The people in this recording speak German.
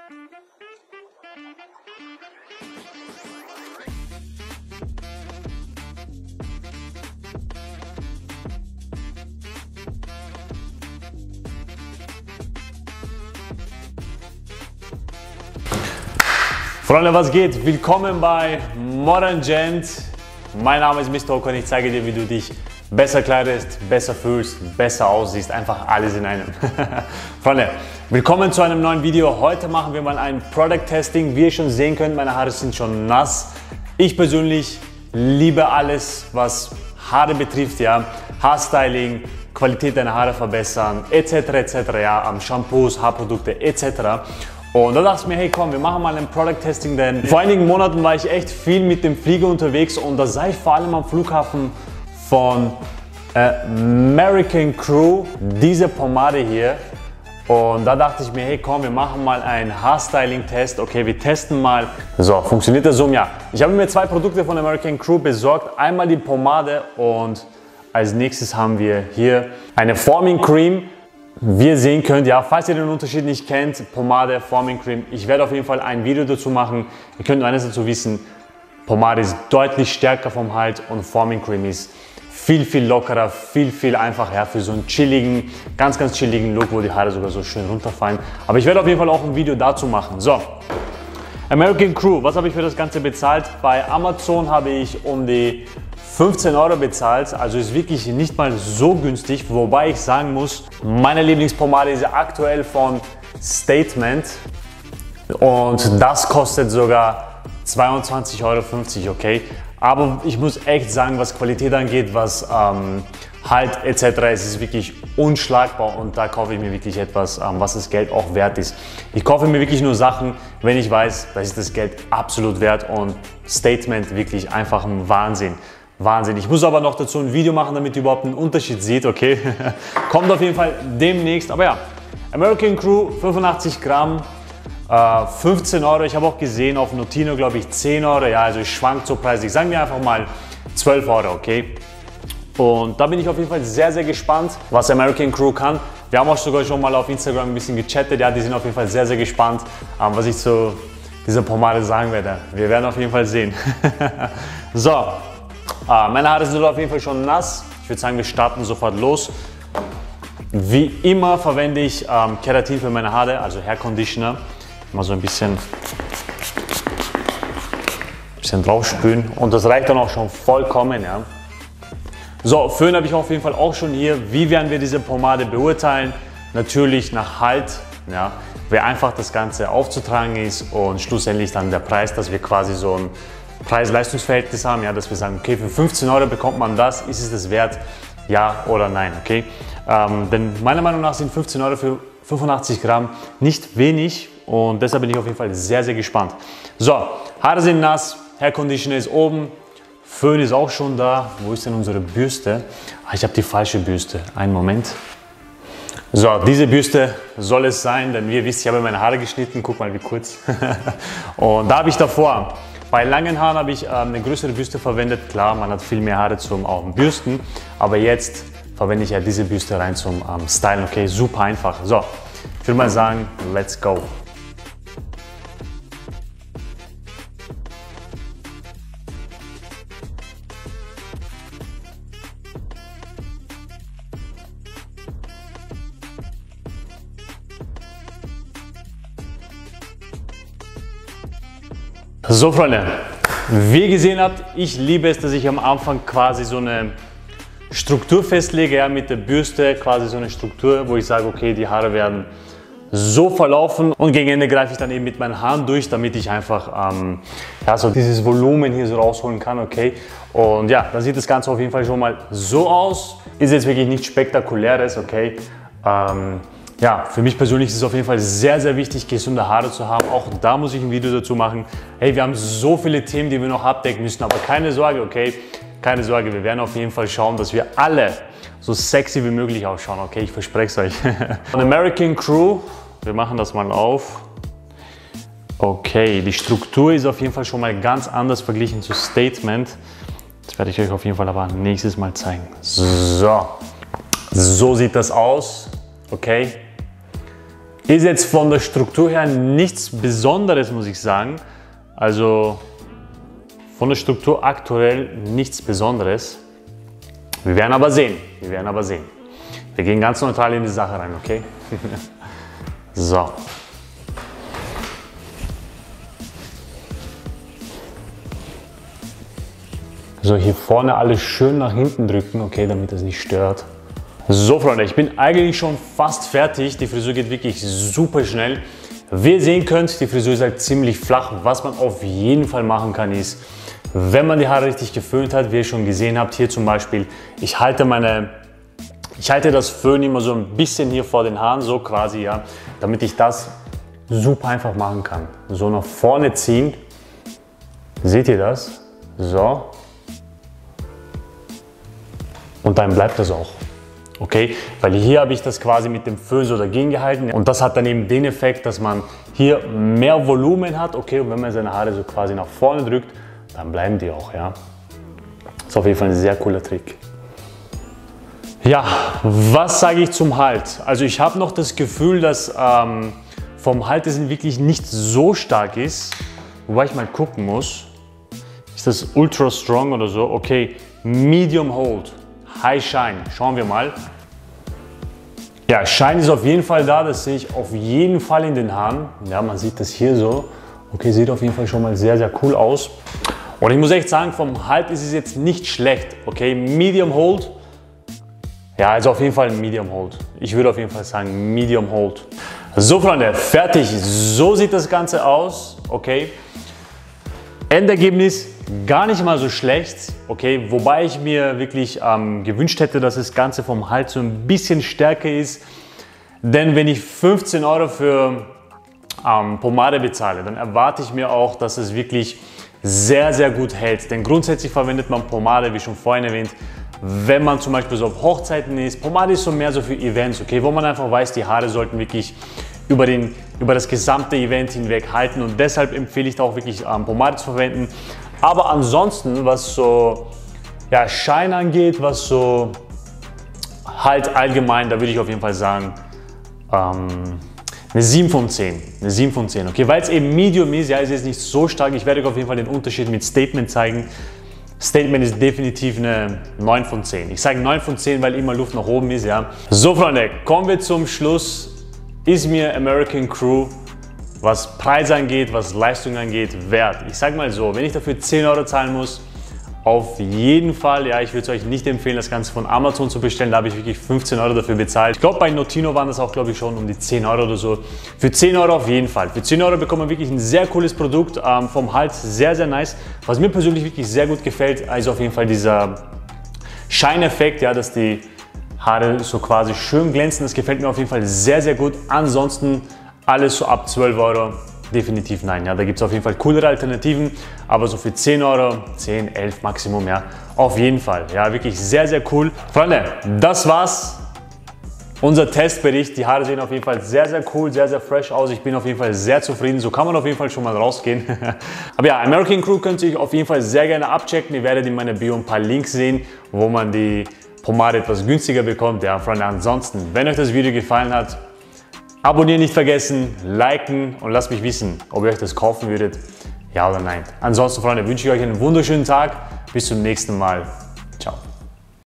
Freunde, was geht? Willkommen bei Modern Gent. Mein Name ist Mr. Oka und ich zeige dir, wie du dich besser kleidest, besser fühlst, besser aussiehst. Einfach alles in einem. Freunde, willkommen zu einem neuen Video. Heute machen wir mal ein Product Testing. Wie ihr schon sehen könnt, meine Haare sind schon nass. Ich persönlich liebe alles, was Haare betrifft, ja. Haarstyling, Qualität deiner Haare verbessern, etc. ja, Shampoos, Haarprodukte, etc. Und da dachte ich mir, hey komm, wir machen mal ein Product Testing, denn vor einigen Monaten war ich echt viel mit dem Flieger unterwegs und da sah ich vor allem am Flughafen von American Crew diese Pomade hier. Und da dachte ich mir, hey komm, wir machen mal einen Haarstyling-Test. Okay, wir testen mal. So, funktioniert das so? Ja. Ich habe mir zwei Produkte von American Crew besorgt. Einmal die Pomade und als nächstes haben wir hier eine Forming Cream. Wie ihr sehen könnt, ja, falls ihr den Unterschied nicht kennt, Pomade, Forming Cream, ich werde auf jeden Fall ein Video dazu machen. Ihr könnt nur eines dazu wissen, Pomade ist deutlich stärker vom Halt und Forming Cream ist viel lockerer, viel einfacher, ja, für so einen chilligen, ganz chilligen Look, wo die Haare sogar so schön runterfallen. Aber ich werde auf jeden Fall auch ein Video dazu machen. So, American Crew, was habe ich für das Ganze bezahlt? Bei Amazon habe ich um die 15 Euro bezahlt, also ist wirklich nicht mal so günstig, wobei ich sagen muss, meine Lieblingspomade ist aktuell von Statement und das kostet sogar 22,50 Euro, okay? Aber ich muss echt sagen, was Qualität angeht, was Halt etc., es ist wirklich unschlagbar und da kaufe ich mir wirklich etwas, was das Geld auch wert ist. Ich kaufe mir wirklich nur Sachen, wenn ich weiß, das ist das Geld absolut wert und Statement wirklich einfach ein Wahnsinn. Ich muss aber noch dazu ein Video machen, damit ihr überhaupt einen Unterschied seht, okay? Kommt auf jeden Fall demnächst. Aber ja, American Crew, 85 Gramm, 15 Euro. Ich habe auch gesehen auf Notino, glaube ich, 10 Euro. Ja, also es schwankt so preislich. Sagen wir einfach mal 12 Euro, okay? Und da bin ich auf jeden Fall sehr gespannt, was American Crew kann. Wir haben auch sogar schon mal auf Instagram ein bisschen gechattet. Ja, die sind auf jeden Fall sehr gespannt, was ich zu dieser Pomade sagen werde. Wir werden auf jeden Fall sehen. So. Meine Haare sind auf jeden Fall schon nass. Ich würde sagen, wir starten sofort los. Wie immer verwende ich Keratin für meine Haare, also Hair Conditioner. Mal so ein bisschen draufspülen und das reicht dann auch schon vollkommen. Ja. So, Föhn habe ich auf jeden Fall auch schon hier. Wie werden wir diese Pomade beurteilen? Natürlich nach Halt, ja, wie einfach das Ganze aufzutragen ist und schlussendlich dann der Preis, dass wir quasi so ein Preis-Leistungs-Verhältnis haben, ja, dass wir sagen, okay, für 15 Euro bekommt man das, ist es das wert, ja oder nein, okay? Denn meiner Meinung nach sind 15 Euro für 85 Gramm nicht wenig und deshalb bin ich auf jeden Fall sehr gespannt. So, Haare sind nass, Hair Conditioner ist oben, Föhn ist auch schon da. Wo ist denn unsere Bürste? Ich habe die falsche Bürste, einen Moment. So, diese Bürste soll es sein, denn wie ihr wisst, ich habe meine Haare geschnitten, guck mal wie kurz. Und da habe ich davor, bei langen Haaren habe ich eine größere Bürste verwendet. Klar, man hat viel mehr Haare zum Bürsten, aber jetzt verwende ich ja diese Bürste rein zum Stylen, okay, super einfach. So, ich würde mal sagen, let's go. So Freunde, wie ihr gesehen habt, ich liebe es, dass ich am Anfang quasi so eine Struktur festlege, ja, mit der Bürste, quasi so eine Struktur, wo ich sage, okay, die Haare werden so verlaufen und gegen Ende greife ich dann eben mit meinen Haaren durch, damit ich einfach ja, so dieses Volumen hier so rausholen kann, okay. Und ja, dann sieht das Ganze auf jeden Fall schon mal so aus, ist jetzt wirklich nichts Spektakuläres, okay. Ja, für mich persönlich ist es auf jeden Fall sehr wichtig, gesunde Haare zu haben. Auch da muss ich ein Video dazu machen. Hey, wir haben so viele Themen, die wir noch abdecken müssen, aber keine Sorge, okay? Keine Sorge, wir werden auf jeden Fall schauen, dass wir alle so sexy wie möglich ausschauen, okay? Ich verspreche es euch. Von American Crew, wir machen das mal auf. Okay, die Struktur ist auf jeden Fall schon mal ganz anders verglichen zu Statement. Das werde ich euch auf jeden Fall aber nächstes Mal zeigen. So sieht das aus, okay? Ist jetzt von der Struktur her nichts Besonderes, muss ich sagen. Also von der Struktur aktuell nichts Besonderes. Wir werden aber sehen. Wir werden aber sehen. Wir gehen ganz neutral in die Sache rein, okay? So. So, hier vorne alles schön nach hinten drücken, okay, damit es nicht stört. So Freunde, ich bin eigentlich schon fast fertig. Die Frisur geht wirklich super schnell. Wie ihr sehen könnt, die Frisur ist halt ziemlich flach. Was man auf jeden Fall machen kann ist, wenn man die Haare richtig geföhnt hat, wie ihr schon gesehen habt, hier zum Beispiel, ich halte das Föhn immer so ein bisschen hier vor den Haaren, so quasi, ja, damit ich das super einfach machen kann. So nach vorne ziehen. Seht ihr das? So. Und dann bleibt das auch. Okay, weil hier habe ich das quasi mit dem Föhn so dagegen gehalten und das hat dann eben den Effekt, dass man hier mehr Volumen hat, okay, und wenn man seine Haare so quasi nach vorne drückt, dann bleiben die auch, ja. Das ist auf jeden Fall ein sehr cooler Trick. Ja, was sage ich zum Halt? Also ich habe noch das Gefühl, dass vom Halt es wirklich nicht so stark ist, wobei ich mal gucken muss, ist das Ultra Strong oder so? Okay, Medium Hold. High Shine, schauen wir mal. Ja, Shine ist auf jeden Fall da, das sehe ich auf jeden Fall in den Haaren. Ja, man sieht das hier so. Okay, sieht auf jeden Fall schon mal sehr, sehr cool aus. Und ich muss echt sagen, vom Halt ist es jetzt nicht schlecht. Okay, Medium Hold. Ja, also auf jeden Fall ein Medium Hold. Ich würde auf jeden Fall sagen Medium Hold. So Freunde, fertig. So sieht das Ganze aus. Okay. Endergebnis gar nicht mal so schlecht, okay, wobei ich mir wirklich gewünscht hätte, dass das Ganze vom Hals so ein bisschen stärker ist, denn wenn ich 15 € für Pomade bezahle, dann erwarte ich mir auch, dass es wirklich sehr, sehr gut hält, denn grundsätzlich verwendet man Pomade, wie schon vorhin erwähnt, wenn man zum Beispiel so auf Hochzeiten ist. Pomade ist so mehr so für Events, okay, wo man einfach weiß, die Haare sollten wirklich über das gesamte Event hinweg halten und deshalb empfehle ich da auch wirklich Pomade zu verwenden. Aber ansonsten, was so ja, Shine angeht, was so halt allgemein, da würde ich auf jeden Fall sagen, eine 7 von 10. Eine 7 von 10, okay, weil es eben Medium ist, ja, ist jetzt nicht so stark. Ich werde euch auf jeden Fall den Unterschied mit Statement zeigen. Statement ist definitiv eine 9 von 10. Ich sage 9 von 10, weil immer Luft nach oben ist, ja. So Freunde, kommen wir zum Schluss. Ist mir American Crew, was Preis angeht, was Leistung angeht, wert? Ich sage mal so, wenn ich dafür 10 € zahlen muss, auf jeden Fall, ja, ich würde es euch nicht empfehlen, das Ganze von Amazon zu bestellen, da habe ich wirklich 15 € dafür bezahlt. Ich glaube, bei Notino waren das auch, glaube ich, schon um die 10 € oder so. Für 10 € auf jeden Fall. Für 10 € bekommt man wirklich ein sehr cooles Produkt, vom Hals sehr, sehr nice. Was mir persönlich wirklich sehr gut gefällt, ist auf jeden Fall dieser Shine-Effekt, ja, dass die Haare so quasi schön glänzen, das gefällt mir auf jeden Fall sehr, sehr gut. Ansonsten alles so ab 12 € definitiv nein. Ja, da gibt es auf jeden Fall coolere Alternativen, aber so für 10 €, 10, 11 Maximum, ja, auf jeden Fall. Ja, wirklich sehr, sehr cool. Freunde, das war's. Unser Testbericht. Die Haare sehen auf jeden Fall sehr, sehr cool, sehr, sehr fresh aus. Ich bin auf jeden Fall sehr zufrieden. So kann man auf jeden Fall schon mal rausgehen. Aber ja, American Crew könnt ihr euch auf jeden Fall sehr gerne abchecken. Ihr werdet in meiner Bio ein paar Links sehen, wo man die Pomade etwas günstiger bekommt. Ja, Freunde, ansonsten, wenn euch das Video gefallen hat, abonnieren nicht vergessen, liken und lasst mich wissen, ob ihr euch das kaufen würdet, ja oder nein. Ansonsten, Freunde, wünsche ich euch einen wunderschönen Tag. Bis zum nächsten Mal.